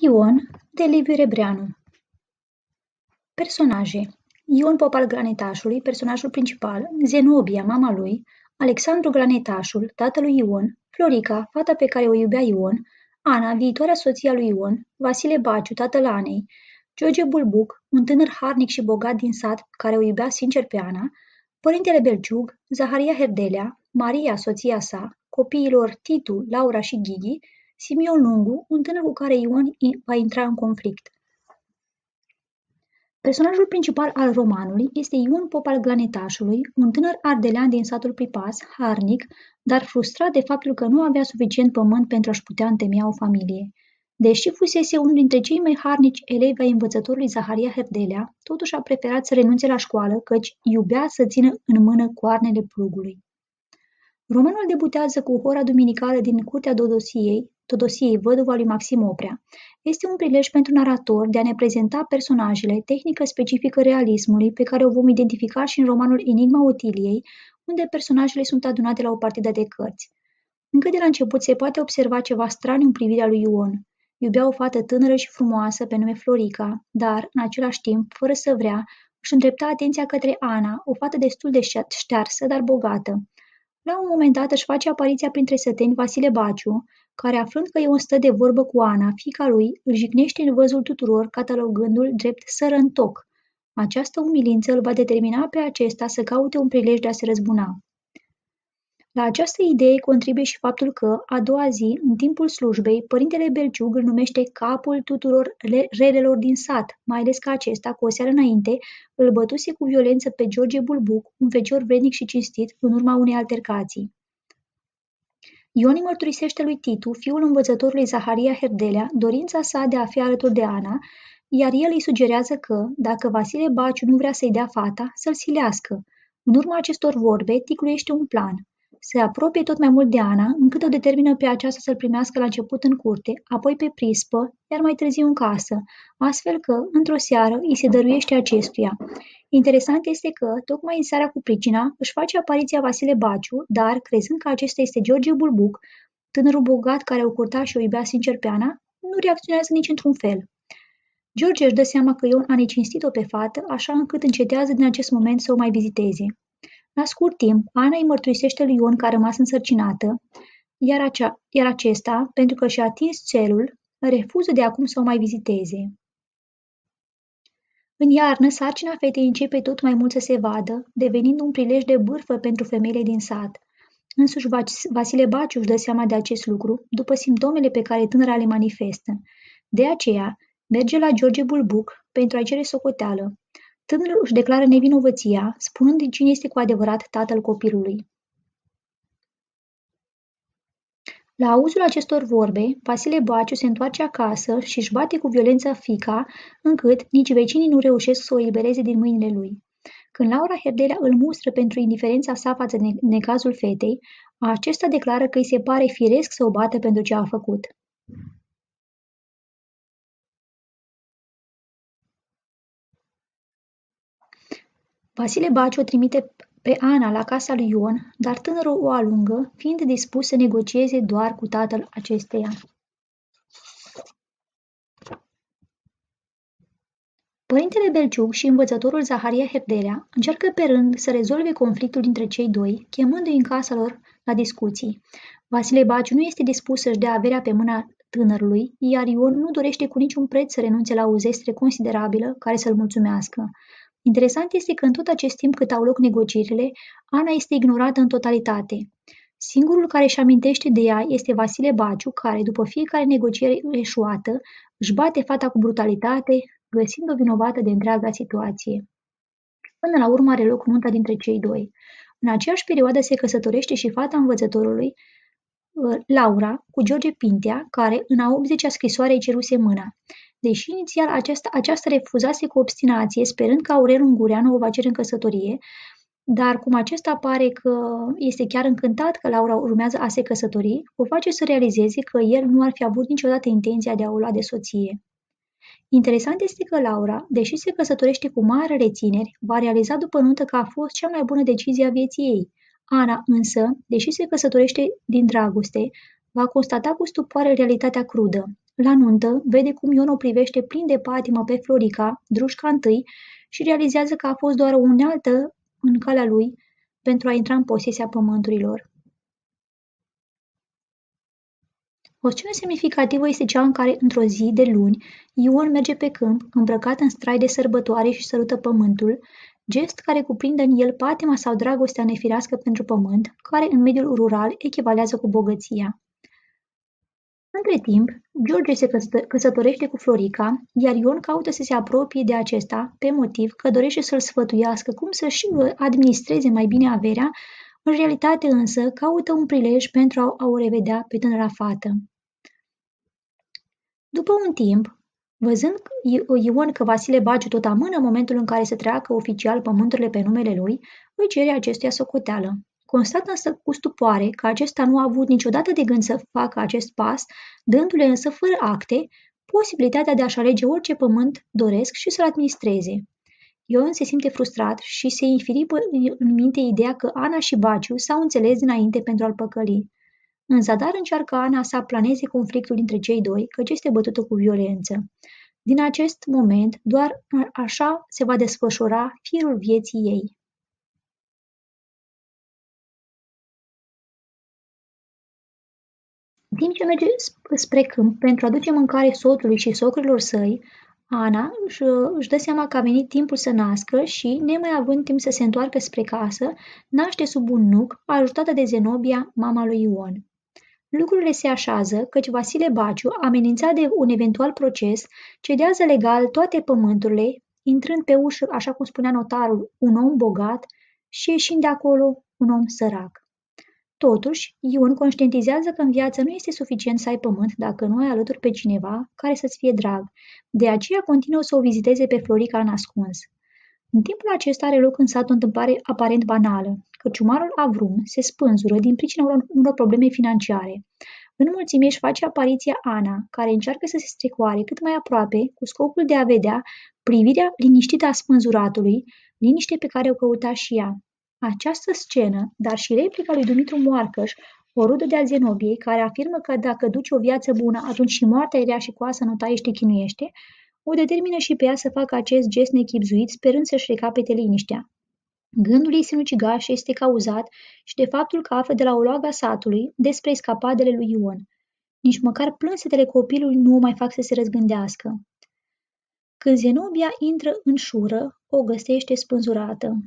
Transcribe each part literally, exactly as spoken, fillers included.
Ion de Liviu Rebreanu. Personaje: Ion Pop al Granetașului, personajul principal, Zenobia, mama lui, Alexandru Granetașul, tatăl lui Ion, Florica, fata pe care o iubea Ion, Ana, viitoarea soție a lui Ion, Vasile Baciu, tatăl Anei, George Bulbuc, un tânăr harnic și bogat din sat care o iubea sincer pe Ana, părintele Belciug, Zaharia Herdelea, Maria, soția sa, copiilor Titu, Laura și Ghigi, Simion Lungu, un tânăr cu care Ion va intra în conflict. Personajul principal al romanului este Ion Pop al Glanetașului, un tânăr ardelean din satul Pripas, harnic, dar frustrat de faptul că nu avea suficient pământ pentru a-și putea întemeia o familie. Deși fusese unul dintre cei mai harnici elevi ai învățătorului Zaharia Herdelea, totuși a preferat să renunțe la școală, căci iubea să țină în mână coarnele plugului. Romanul debutează cu hora duminicală din curtea Dodosiei, Todosiei, văduva lui Maxim Oprea. Este un prilej pentru narator de a ne prezenta personajele, tehnică specifică realismului, pe care o vom identifica și în romanul Enigma Otiliei, unde personajele sunt adunate la o partidă de cărți. Încă de la început se poate observa ceva straniu în privirea lui Ion. Iubea o fată tânără și frumoasă pe nume Florica, dar, în același timp, fără să vrea, își îndrepta atenția către Ana, o fată destul de ștearsă, dar bogată. La un moment dat își face apariția printre săteni Vasile Baciu, care, aflând că Ion stă de vorbă cu Ana, fiica lui, îl jignește în văzul tuturor, catalogându-l drept sărăntoc. Această umilință îl va determina pe acesta să caute un prilej de a se răzbuna. La această idee contribuie și faptul că, a doua zi, în timpul slujbei, părintele Belciug îl numește capul tuturor relelor din sat, mai ales că acesta, cu o seară înainte, îl bătuse cu violență pe George Bulbuc, un fecior vrednic și cinstit, în urma unei altercații. Ion îi mărturisește lui Titu, fiul învățătorului Zaharia Herdelea, dorința sa de a fi alături de Ana, iar el îi sugerează că, dacă Vasile Baciu nu vrea să-i dea fata, să-l silească. În urma acestor vorbe, ticluiește un plan. Se apropie tot mai mult de Ana, încât o determină pe aceasta să-l primească la început în curte, apoi pe prispă, iar mai târziu în casă, astfel că, într-o seară, îi se dăruiește acestuia. Interesant este că, tocmai în seara cu pricina, își face apariția Vasile Baciu, dar, crezând că acesta este George Bulbuc, tânărul bogat care o curta și o iubea sincer pe Ana, nu reacționează nici într-un fel. George își dă seama că Ion a necinstit-o pe fată, așa încât încetează din acest moment să o mai viziteze. La scurt timp, Ana îi mărturisește lui Ion că a rămas însărcinată, iar, acea, iar acesta, pentru că și-a atins celul, refuză de acum să o mai viziteze. În iarnă, sarcina fetei începe tot mai mult să se vadă, devenind un prilej de bârfă pentru femeile din sat. Însuși Vasile Baciu își dă seama de acest lucru, după simptomele pe care tânăra le manifestă. De aceea, merge la George Bulbuc pentru a-i cere socoteală. Tânărul își declară nevinovăția, spunând cine este cu adevărat tatăl copilului. La auzul acestor vorbe, Vasile Baciu se întoarce acasă și își bate cu violență fiica, încât nici vecinii nu reușesc să o elibereze din mâinile lui. Când Laura Herdelea îl mustră pentru indiferența sa față de necazul fetei, acesta declară că îi se pare firesc să o bată pentru ce a făcut. Vasile Baciu o trimite pe Ana la casa lui Ion, dar tânărul o alungă, fiind dispus să negocieze doar cu tatăl acesteia. Părintele Belciug și învățătorul Zaharia Herdelea încearcă pe rând să rezolve conflictul dintre cei doi, chemându-i în casa lor la discuții. Vasile Baciu nu este dispus să-și dea averea pe mâna tânărului, iar Ion nu dorește cu niciun preț să renunțe la o zestre considerabilă care să-l mulțumească. Interesant este că în tot acest timp cât au loc negocierile, Ana este ignorată în totalitate. Singurul care își amintește de ea este Vasile Baciu, care, după fiecare negociere eșuată, își bate fata cu brutalitate, găsind-o vinovată de întreaga situație. Până la urmă are loc nunta dintre cei doi. În aceeași perioadă se căsătorește și fata învățătorului, Laura, cu George Pintea, care, în a optzecea scrisoare, îi ceruse mâna. Deși inițial aceasta, aceasta refuzase cu obstinație, sperând că Aurel Ungureanu o va cere în căsătorie, dar cum acesta pare că este chiar încântat că Laura urmează a se căsători, o face să realizeze că el nu ar fi avut niciodată intenția de a o lua de soție. Interesant este că Laura, deși se căsătorește cu mare rețineri, va realiza după nuntă că a fost cea mai bună decizie a vieții ei. Ana, însă, deși se căsătorește din dragoste, va constata cu stupoare realitatea crudă. La nuntă, vede cum Ion o privește plin de patimă pe Florica, drușca întâi, și realizează că a fost doar o unealtă în calea lui pentru a intra în posesia pământurilor. O scenă semnificativă este cea în care, într-o zi de luni, Ion merge pe câmp, îmbrăcat în strai de sărbătoare și sărută pământul, gest care cuprinde în el patima sau dragostea nefirească pentru pământ, care în mediul rural echivalează cu bogăția. Între timp, George se căsătorește cu Florica, iar Ion caută să se apropie de acesta pe motiv că dorește să-l sfătuiască cum să-și administreze mai bine averea, în realitate însă caută un prilej pentru a o revedea pe tânăra fată. După un timp, văzând Ion că Vasile Bagiu tot amână momentul în care să treacă oficial pământurile pe numele lui, îi cere acestuia socoteală. Constată însă cu stupoare că acesta nu a avut niciodată de gând să facă acest pas, dându-le însă fără acte posibilitatea de a-și alege orice pământ doresc și să-l administreze. Ion se simte frustrat și se infiripă în minte ideea că Ana și Bagiu s-au înțeles dinainte pentru a-l păcăli. În zadar încearcă Ana să aplaneze conflictul dintre cei doi, căci este bătută cu violență. Din acest moment, doar așa se va desfășura firul vieții ei. În timp ce merge spre câmp pentru a duce mâncare soțului și socrilor săi, Ana își, își dă seama că a venit timpul să nască și, nemai având timp să se întoarcă spre casă, naște sub un nuc, ajutată de Zenobia, mama lui Ion. Lucrurile se așează căci Vasile Baciu, amenințat de un eventual proces, cedează legal toate pământurile, intrând pe ușă, așa cum spunea notarul, un om bogat și ieșind de acolo un om sărac. Totuși, Ion conștientizează că în viață nu este suficient să ai pământ dacă nu ai alături pe cineva care să-ți fie drag. De aceea continuă să o viziteze pe Florica în ascuns. În timpul acesta are loc în sat o întâmplare aparent banală. Cărciumarul Avrum se spânzură din pricina unor, unor probleme financiare. În mulțime își face apariția Ana, care încearcă să se strecoare cât mai aproape, cu scopul de a vedea privirea liniștită a spânzuratului, liniște pe care o căuta și ea. Această scenă, dar și replica lui Dumitru Moarcăș, o rudă de-a Zenobiei, care afirmă că dacă duci o viață bună, atunci și moartea e rea și coasă nu taie și te chinuiește, o determină și pe ea să facă acest gest nechibzuit, sperând să-și recapete liniștea. Gândul ei sinucigaș este cauzat și de faptul că află de la Oloaga satului despre escapadele lui Ion. Nici măcar plânsetele copilului nu o mai fac să se răzgândească. Când Zenobia intră în șură, o găsește spânzurată.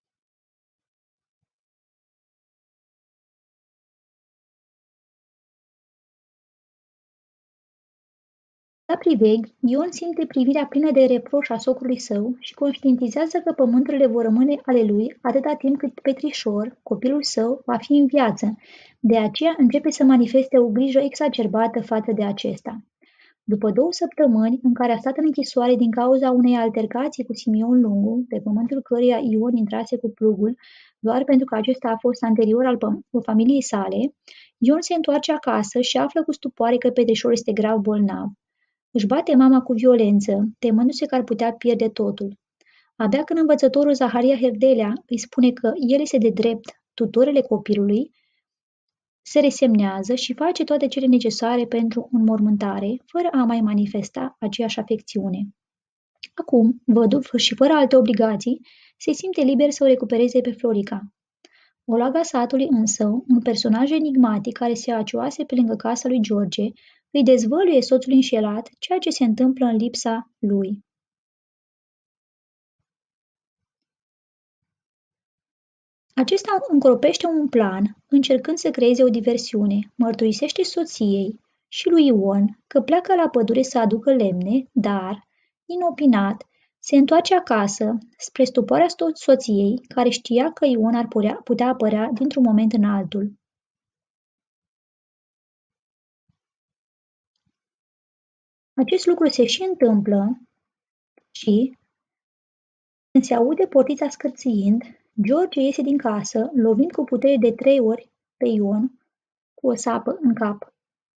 La priveg, Ion simte privirea plină de reproș a socrului său și conștientizează că pământurile vor rămâne ale lui atâta timp cât Petrișor, copilul său, va fi în viață. De aceea începe să manifeste o grijă exacerbată față de acesta. După două săptămâni în care a stat în închisoare din cauza unei altercații cu Simion Lungu, pe pământul căruia Ion intrase cu plugul, doar pentru că acesta a fost anterior al familiei sale, Ion se întoarce acasă și află cu stupoare că Petrișor este grav bolnav. Își bate mama cu violență, temându-se că ar putea pierde totul. Abia când învățătorul Zaharia Herdelea îi spune că el este de drept tutorele copilului, se resemnează și face toate cele necesare pentru înmormântare, fără a mai manifesta aceeași afecțiune. Acum, văduv și fără alte obligații, se simte liber să o recupereze pe Florica. Olaga satului însă, un personaj enigmatic care se acioase pe lângă casa lui George, îi dezvăluie soțul înșelat ceea ce se întâmplă în lipsa lui. Acesta încropește un plan, încercând să creeze o diversiune, mărturisește soției și lui Ion că pleacă la pădure să aducă lemne, dar, inopinat, se întoarce acasă, spre stupoarea soției, care știa că Ion ar putea apărea dintr-un moment în altul. Acest lucru se și întâmplă și, când se aude portița scârțâind, George iese din casă, lovind cu putere de trei ori pe Ion cu o sapă în cap.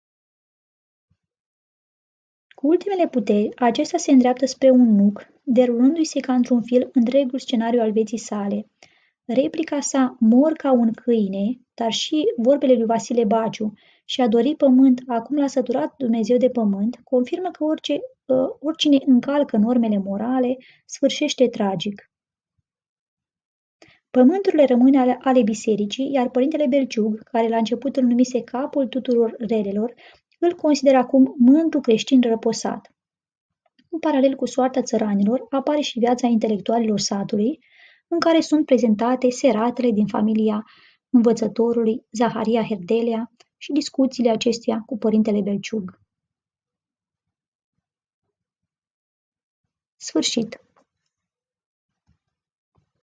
Cu ultimele puteri, acesta se îndreaptă spre un nuc, derulându-i ca într-un fil întregul scenariu al vieții sale. Replica sa "mor ca un câine", dar și vorbele lui Vasile Baciu și a dori pământ, acum l-a săturat Dumnezeu de pământ, confirmă că orice, uh, oricine încalcă normele morale sfârșește tragic. Pământurile rămân ale, ale bisericii, iar părintele Belciug, care la început îl numise capul tuturor relelor, îl consideră acum mândru creștin răposat. În paralel cu soarta țăranilor, apare și viața intelectualilor satului, în care sunt prezentate seratele din familia învățătorului Zaharia Herdelea și discuțiile acesteia cu părintele Belciug. Sfârșit.